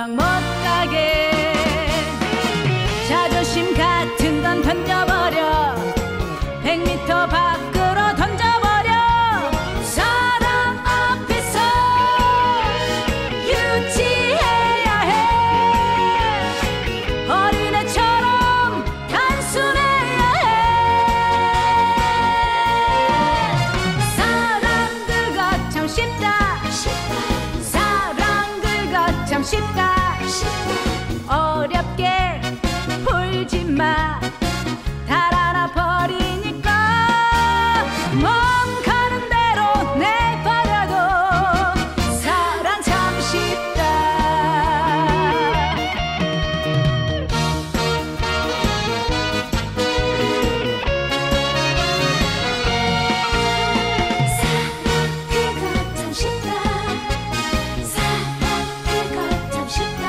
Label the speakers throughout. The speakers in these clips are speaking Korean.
Speaker 1: 도망 못 가게 자존심 같은 건 던져버려 100m 밖으로 던져버려 사랑 앞에서 유지해야 해 어린애처럼 단순해야 해 사랑 그거 참 쉽다 사랑 그거 참 쉽다 어렵게 풀지 마 달아나 버리니까 몸 가는 대로 내버려도 사랑 참 쉽다 사랑 그거 참 쉽다 사랑 그거 참 쉽다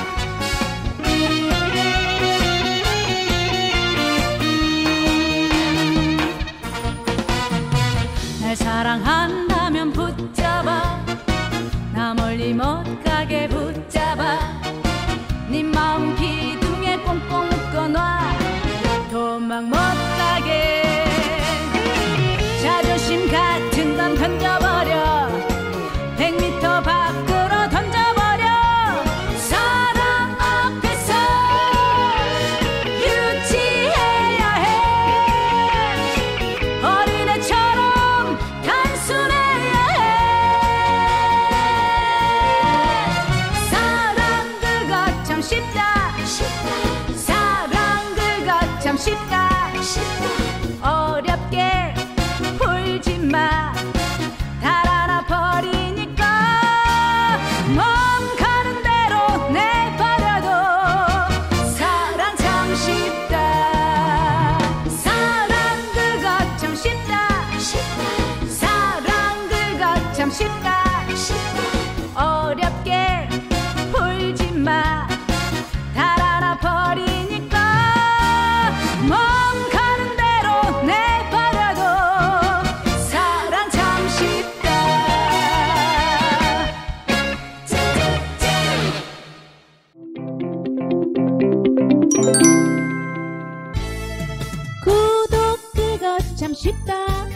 Speaker 1: 날 사랑한다면 붙잡아 나 멀리 못 가게 붙잡아 네 마음 기둥에 꽁꽁 묶어놔 도망 못 가게 자존심 같은 건 던져버려 100m 밖으로 던져버려 사랑 앞에서 유지해야 해 어린애처럼 단순해야 해 사랑 그거 참 쉽다 사랑 그거 참 쉽다 어렵게 풀지 마 달아나 버리니까 몸 가는 대로 내버려도 사랑 참 쉽다 사랑 그거 참 쉽다 사랑 그거 참 쉽다 어렵게 풀지 마 달아나 버리니까 몸 가는 대로 내버려도 사랑 참 쉽다 구독 그거 참 쉽다